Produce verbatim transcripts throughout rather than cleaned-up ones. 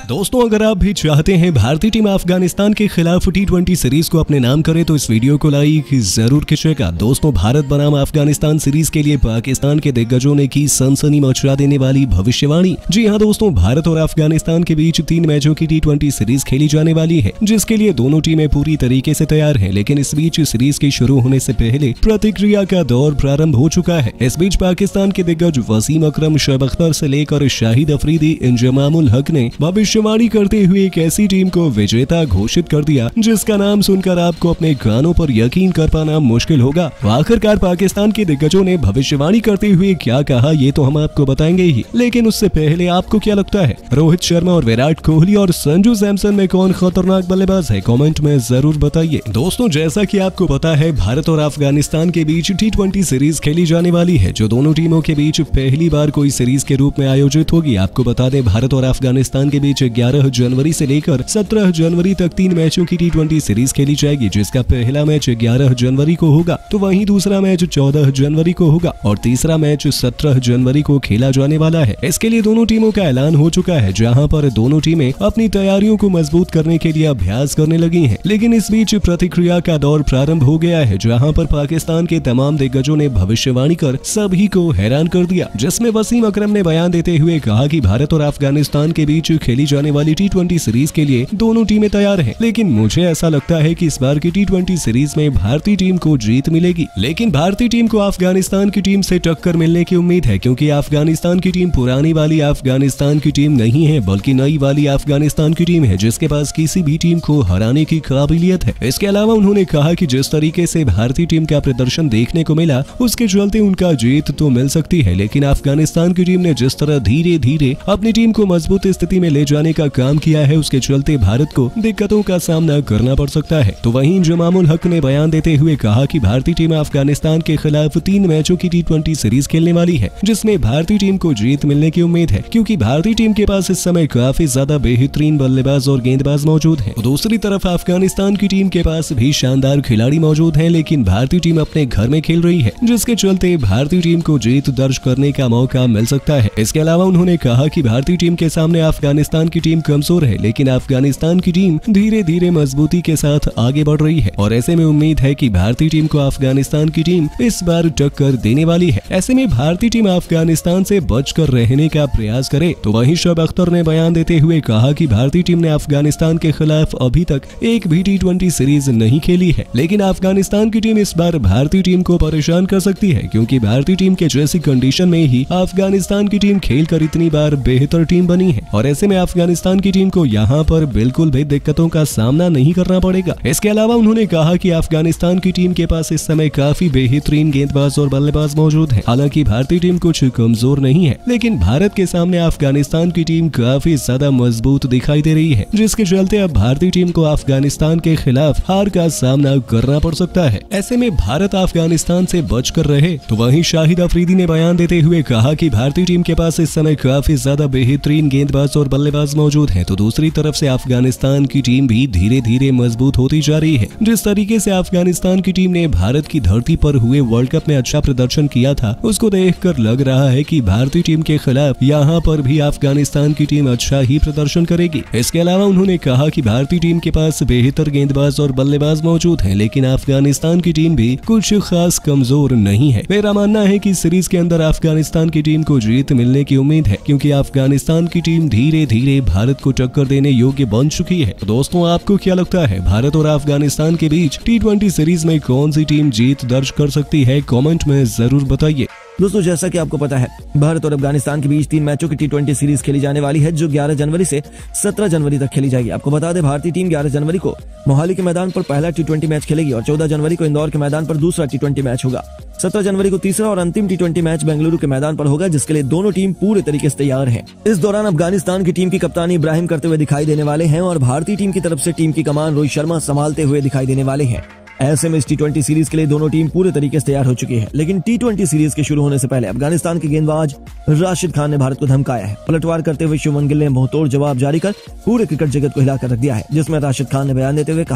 दोस्तों, अगर आप भी चाहते हैं भारतीय टीम अफगानिस्तान के खिलाफ टी ट्वेंटी सीरीज को अपने नाम करे तो इस वीडियो को लाइक जरूर कीजिएगा। दोस्तों, भारत बनाम अफगानिस्तान सीरीज के लिए पाकिस्तान के दिग्गजों ने की सनसनी मचा देने वाली भविष्यवाणी। जी हां दोस्तों, भारत और अफगानिस्तान के बीच तीन मैचों की टी ट्वेंटी सीरीज खेली जाने वाली है, जिसके लिए दोनों टीमें पूरी तरीके से तैयार है। लेकिन इस बीच सीरीज के शुरू होने से पहले प्रतिक्रिया का दौर प्रारंभ हो चुका है। इस बीच पाकिस्तान के दिग्गज वसीम अकरम, शोएब अख्तर से लेकर शाहिद अफरीदी, इंजमाम उल हक ने भविष्यवाणी करते हुए एक ऐसी टीम को विजेता घोषित कर दिया जिसका नाम सुनकर आपको अपने कानों पर यकीन कर पाना मुश्किल होगा। आखिरकार पाकिस्तान के दिग्गजों ने भविष्यवाणी करते हुए क्या कहा, ये तो हम आपको बताएंगे ही, लेकिन उससे पहले आपको क्या लगता है, रोहित शर्मा और विराट कोहली और संजू सैमसन में कौन खतरनाक बल्लेबाज है? कमेंट में जरूर बताइए। दोस्तों, जैसा कि आपको पता है, भारत और अफगानिस्तान के बीच टी ट्वेंटी सीरीज खेली जाने वाली है, जो दोनों टीमों के बीच पहली बार कोई सीरीज के रूप में आयोजित होगी। आपको बता दें, भारत और अफगानिस्तान के बीच ग्यारह जनवरी से लेकर सत्रह जनवरी तक तीन मैचों की टी ट्वेंटी सीरीज खेली जाएगी, जिसका पहला मैच ग्यारह जनवरी को होगा, तो वहीं दूसरा मैच चौदह जनवरी को होगा और तीसरा मैच सत्रह जनवरी को खेला जाने वाला है। इसके लिए दोनों टीमों का ऐलान हो चुका है, जहां पर दोनों टीमें अपनी तैयारियों को मजबूत करने के लिए अभ्यास करने लगी हैं। लेकिन इस बीच प्रतिक्रिया का दौर प्रारंभ हो गया है, जहां पर पाकिस्तान के तमाम दिग्गजों ने भविष्यवाणी कर सभी को हैरान कर दिया, जिसमें वसीम अकरम ने बयान देते हुए कहा कि भारत और अफगानिस्तान के बीच खेली जाने वाली टी ट्वेंटी सीरीज के लिए दोनों टीमें तैयार हैं। लेकिन मुझे ऐसा लगता है कि इस बार की टी ट्वेंटी सीरीज में भारतीय टीम को जीत मिलेगी। लेकिन भारतीय टीम को अफगानिस्तान की टीम से टक्कर मिलने की उम्मीद है, क्योंकि अफगानिस्तान की टीम पुरानी वाली अफगानिस्तान की टीम नहीं है, बल्कि नई वाली अफगानिस्तान की टीम है, जिसके पास किसी भी टीम को हराने की काबिलियत है। इसके अलावा उन्होंने कहा कि जिस तरीके से भारतीय टीम का प्रदर्शन देखने को मिला, उसके चलते उनका जीत तो मिल सकती है, लेकिन अफगानिस्तान की टीम ने जिस तरह धीरे धीरे अपनी टीम को मजबूत स्थिति में ले जाने का काम किया है, उसके चलते भारत को दिक्कतों का सामना करना पड़ सकता है। तो वहीं इंजमाम उल हक ने बयान देते हुए कहा कि भारतीय टीम अफगानिस्तान के खिलाफ तीन मैचों की टी ट्वेंटी सीरीज खेलने वाली है, जिसमें भारतीय टीम को जीत मिलने की उम्मीद है, क्योंकि भारतीय टीम के पास इस समय काफी ज्यादा बेहतरीन बल्लेबाज और गेंदबाज मौजूद हैं। दूसरी तरफ अफगानिस्तान की टीम के पास भी शानदार खिलाड़ी मौजूद हैं, लेकिन भारतीय टीम अपने घर में खेल रही है, जिसके चलते भारतीय टीम को जीत दर्ज करने का मौका मिल सकता है। इसके अलावा उन्होंने कहा कि भारतीय टीम के सामने अफगानिस्तान की टीम कमजोर है, लेकिन अफगानिस्तान की टीम धीरे धीरे मजबूती के साथ आगे बढ़ रही है, और ऐसे में उम्मीद है कि भारतीय टीम को अफगानिस्तान की टीम इस बार टक्कर देने वाली है। ऐसे में भारतीय टीम अफगानिस्तान से बचकर रहने का प्रयास करे। तो वहीं शोएब अख्तर ने बयान देते हुए कहा कि भारतीय टीम ने अफगानिस्तान के खिलाफ अभी तक एक भी टी ट्वेंटी सीरीज नहीं खेली है, लेकिन अफगानिस्तान की टीम इस बार भारतीय टीम को परेशान कर सकती है, क्योंकि भारतीय टीम के जैसी कंडीशन में ही अफगानिस्तान की टीम खेलकर इतनी बार बेहतर टीम बनी है, और ऐसे में अफगानिस्तान की टीम को यहाँ पर बिल्कुल भी दिक्कतों का सामना नहीं करना पड़ेगा। इसके अलावा उन्होंने कहा कि अफगानिस्तान की टीम के पास इस समय काफी बेहतरीन गेंदबाज और बल्लेबाज मौजूद हैं। हालांकि भारतीय टीम कुछ कमजोर नहीं है, लेकिन भारत के सामने अफगानिस्तान की टीम काफी ज्यादा मजबूत दिखाई दे रही है, जिसके चलते अब भारतीय टीम को अफगानिस्तान के खिलाफ हार का सामना करना पड़ सकता है। ऐसे में भारत अफगानिस्तान से बचकर रहे। तो वहीं शाहिद अफरीदी ने बयान देते हुए कहा कि भारतीय टीम के पास इस समय काफी ज्यादा बेहतरीन गेंदबाज और बल्लेबाज मौजूद हैं, तो दूसरी तरफ से अफगानिस्तान की टीम भी धीरे धीरे मजबूत होती जा रही है। जिस तरीके से अफगानिस्तान की टीम ने भारत की धरती पर हुए वर्ल्ड कप में अच्छा प्रदर्शन किया था, उसको देखकर लग रहा है कि भारतीय टीम के खिलाफ यहाँ पर भी अफगानिस्तान की टीम अच्छा ही प्रदर्शन करेगी। इसके अलावा उन्होंने कहा कि भारतीय टीम के पास बेहतर गेंदबाज और बल्लेबाज मौजूद हैं, लेकिन अफगानिस्तान की टीम भी कुछ खास कमजोर नहीं है। मेरा मानना है कि सीरीज के अंदर अफगानिस्तान की टीम को जीत मिलने की उम्मीद है, क्योंकि अफगानिस्तान की टीम धीरे धीरे भारत को टक्कर देने योग्य बन चुकी है। तो दोस्तों, आपको क्या लगता है, भारत और अफगानिस्तान के बीच टी ट्वेंटी सीरीज में कौन सी टीम जीत दर्ज कर सकती है? कमेंट में जरूर बताइए। दोस्तों, जैसा कि आपको पता है, भारत और अफगानिस्तान के बीच तीन मैचों की टी ट्वेंटी सीरीज खेली जाने वाली है, जो ग्यारह जनवरी से सत्रह जनवरी तक खेली जाएगी। आपको बता दें, भारतीय टीम ग्यारह जनवरी को मोहाली के मैदान पर पहला टी ट्वेंटी मैच खेलेगी और चौदह जनवरी को इंदौर के मैदान पर दूसरा टी ट्वेंटी मैच होगा। सत्रह जनवरी को तीसरा और अंतिम टी ट्वेंटी मैच बेंगलुरु के मैदान पर होगा, जिसके लिए दोनों टीम पूरे तरीके से तैयार है। इस दौरान अफगानिस्तान की टीम की कप्तानी इब्राहिम करते हुए दिखाई देने वाले हैं, और भारतीय टीम की तरफ से टीम की कमान रोहित शर्मा संभालते हुए दिखाई देने वाले हैं। ऐसे में इस टी ट्वेंटी सीरीज के लिए दोनों टीम पूरे तरीके से तैयार हो चुकी है। लेकिन टी ट्वेंटी सीरीज के शुरू होने से पहले अफगानिस्तान के गेंदबाज राशिद खान ने भारत को धमकाया है। पलटवार करते हुए शुभमन गिल ने मुंहतोड़ जवाब जारी कर पूरे क्रिकेट जगत को हिलाकर रख दिया है, जिसमें राशिद खान ने बयान देते हुए कहा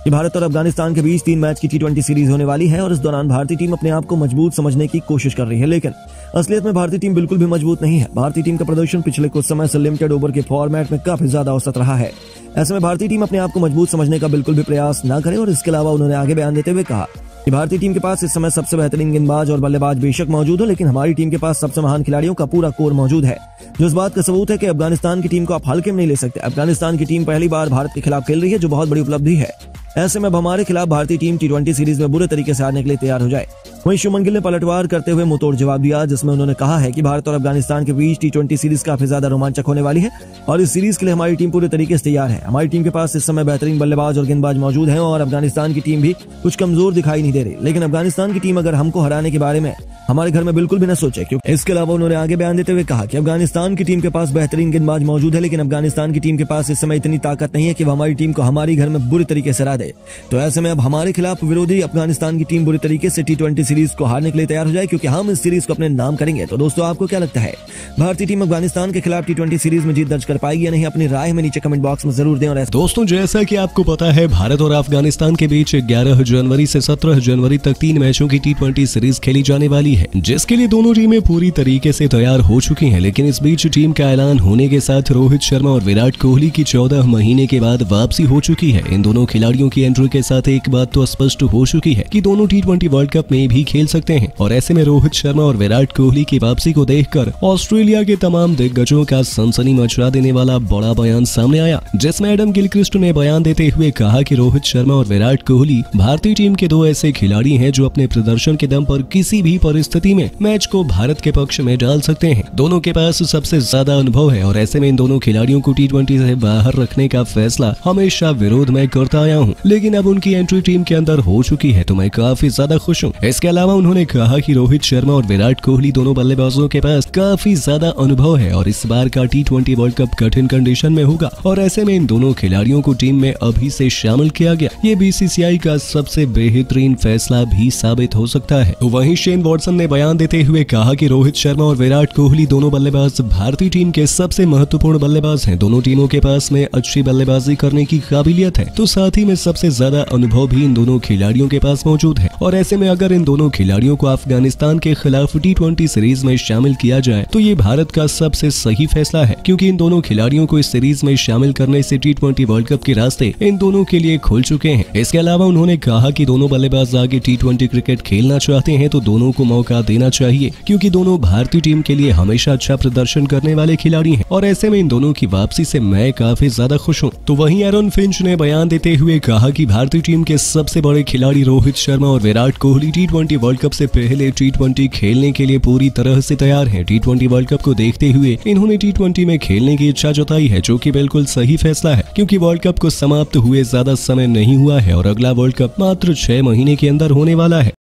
कि भारत और अफगानिस्तान के बीच तीन मैच की टी ट्वेंटी सीरीज होने वाली है और इस दौरान भारतीय टीम अपने आप को मजबूत समझने की कोशिश कर रही है, लेकिन असलियत में भारतीय टीम बिल्कुल भी मजबूत नहीं है। भारतीय टीम का प्रदर्शन पिछले कुछ समय से लिमिटेड ओवर के फॉर्मेट में काफी ज्यादा औसत रहा है। ऐसे में भारतीय टीम अपने आप को मजबूत समझने का बिल्कुल भी प्रयास न करे और इसके अलावा उन्होंने आगे बयान देते हुए कहा कि भारतीय टीम के पास इस समय सबसे बेहतरीन गेंदबाज और बल्लेबाज बेशक मौजूद हो, लेकिन हमारी टीम के पास सबसे महान खिलाड़ियों का पूरा कोर मौजूद है, जो इस बात का सबूत है कि अफगानिस्तान की टीम को आप हल्के में नहीं ले सकते। अफगानिस्तान की टीम पहली बार भारत के खिलाफ खेल रही है, जो बहुत बड़ी उपलब्धि है। ऐसे में अब हमारे खिलाफ भारतीय टीम टी ट्वेंटी सीरीज में बुरे तरीके से हारने के लिए तैयार हो जाए। वहीं शुभमन गिल ने पलटवार करते हुए मुंहतोड़ जवाब दिया, जिसमें उन्होंने कहा है कि भारत और अफगानिस्तान के बीच टी ट्वेंटी सीरीज काफी ज्यादा रोमांचक होने वाली है और इस सीरीज के लिए हमारी टीम पूरे तरीके से तैयार है। हमारी टीम के पास इस समय बेहतरीन बल्लेबाज और गेंदबाज मौजूद हैं और अफगानिस्तान की टीम भी कुछ कमजोर दिखाई नहीं दे रही, लेकिन अफगानिस्तान की टीम अगर हमको हराने के बारे में हमारे घर में बिल्कुल भी न सोचे, क्योंकि इसके अलावा उन्होंने आगे बयान देते हुए कहा कि अफगानिस्तान की टीम के पास बेहतरीन गेंदबाज मौजूद है, लेकिन अफगानिस्तान की टीम के पास इस समय इतनी ताकत नहीं है कि वो हमारी टीम को हमारी घर में बुरी तरीके से हरा दे। तो ऐसे में अब हमारे खिलाफ विरोधी अफगानिस्तान की टीम बुरी तरीके से टी ट्वेंटी सीरीज को हारने के लिए तैयार हो जाए, क्योंकि हम इस सीरीज को अपने नाम करेंगे। तो दोस्तों, आपको क्या लगता है, भारतीय टीम अफगानिस्तान के खिलाफ टी ट्वेंटी सीरीज में जीत दर्ज कर पाएगी या नहीं? अपनी राय में नीचे कमेंट बॉक्स में जरूर दें। और दोस्तों, जैसा कि आपको पता है, भारत और अफगानिस्तान के बीच ग्यारह जनवरी से सत्रह जनवरी तक तीन मैचों की टी ट्वेंटी सीरीज खेली जाने वाली है, जिसके लिए दोनों टीमें पूरी तरीके से तैयार हो चुकी हैं। लेकिन इस बीच टीम का ऐलान होने के साथ रोहित शर्मा और विराट कोहली की चौदह महीने के बाद वापसी हो चुकी है। इन दोनों खिलाड़ियों की एंट्री के साथ एक बात तो स्पष्ट हो चुकी है कि दोनों टी ट्वेंटी वर्ल्ड कप में भी खेल सकते हैं। और ऐसे में रोहित शर्मा और विराट कोहली की वापसी को देखकर ऑस्ट्रेलिया के तमाम दिग्गजों का सनसनी मचा देने वाला बड़ा बयान सामने आया, जिसमें एडम गिलक्रिस्ट ने बयान देते हुए कहा कि रोहित शर्मा और विराट कोहली भारतीय टीम के दो ऐसे खिलाड़ी हैं जो अपने प्रदर्शन के दम पर किसी भी परिस्थिति में मैच को भारत के पक्ष में डाल सकते हैं। दोनों के पास सबसे ज्यादा अनुभव है और ऐसे में इन दोनों खिलाड़ियों को टी ट्वेंटी से बाहर रखने का फैसला हमेशा विरोध में करता आया हूं, लेकिन अब उनकी एंट्री टीम के अंदर हो चुकी है तो मैं काफी ज्यादा खुश हूं। इसके अलावा उन्होंने कहा कि रोहित शर्मा और विराट कोहली दोनों बल्लेबाजों के पास काफी ज्यादा अनुभव है और इस बार का टी ट्वेंटी वर्ल्ड कप कठिन कंडीशन में होगा और ऐसे में इन दोनों खिलाड़ियों को टीम में अभी से शामिल किया गया। ये बी सी सी आई का सबसे बेहतरीन फैसला भी साबित हो सकता है। वहीं शेन वॉटसन ने बयान देते हुए कहा कि रोहित शर्मा और विराट कोहली दोनों बल्लेबाज भारतीय टीम के सबसे महत्वपूर्ण बल्लेबाज हैं। दोनों टीमों के पास में अच्छी बल्लेबाजी करने की काबिलियत है, तो साथ ही में सबसे ज्यादा अनुभव भी इन दोनों खिलाड़ियों के पास मौजूद है। और ऐसे में अगर इन दोनों खिलाड़ियों को अफगानिस्तान के खिलाफ टी ट्वेंटी सीरीज में शामिल किया जाए तो ये भारत का सबसे सही फैसला है, क्योंकि इन दोनों खिलाड़ियों को इस सीरीज में शामिल करने से टी ट्वेंटी वर्ल्ड कप के रास्ते इन दोनों के लिए खुल चुके हैं। इसके अलावा उन्होंने कहा कि दोनों बल्लेबाज आगे टी ट्वेंटी क्रिकेट खेलना चाहते हैं तो दोनों को मौका देना चाहिए, क्योंकि दोनों भारतीय टीम के लिए हमेशा अच्छा प्रदर्शन करने वाले खिलाड़ी हैं और ऐसे में इन दोनों की वापसी से मैं काफी ज्यादा खुश हूं। तो वहीं एरन फिंच ने बयान देते हुए कहा कि भारतीय टीम के सबसे बड़े खिलाड़ी रोहित शर्मा और Virat Kohli T twenty World Cup से पहले टी ट्वेंटी खेलने के लिए पूरी तरह से तैयार हैं। टी ट्वेंटी वर्ल्ड कप को देखते हुए इन्होंने टी ट्वेंटी में खेलने की इच्छा जताई है, जो कि बिल्कुल सही फैसला है, क्योंकि वर्ल्ड कप को समाप्त हुए ज्यादा समय नहीं हुआ है और अगला वर्ल्ड कप मात्र छह महीने के अंदर होने वाला है।